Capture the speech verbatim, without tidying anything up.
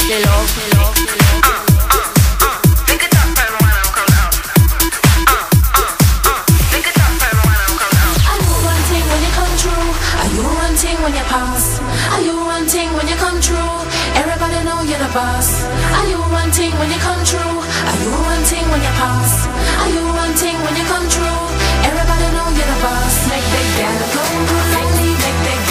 the love, the love, the love. Uh, uh, uh. Pick it up and when I'm come down. Uh, uh, uh. Pick it up and when I'm come down. Are you wanting when you come true? Are you wanting when you pass? Are you wanting when you come true? Everybody know you're the boss. Are you wanting when you come true? Are you wanting when you pass? Are you wanting when you come true? Everybody know you're the boss. Make big gal go crazy, make big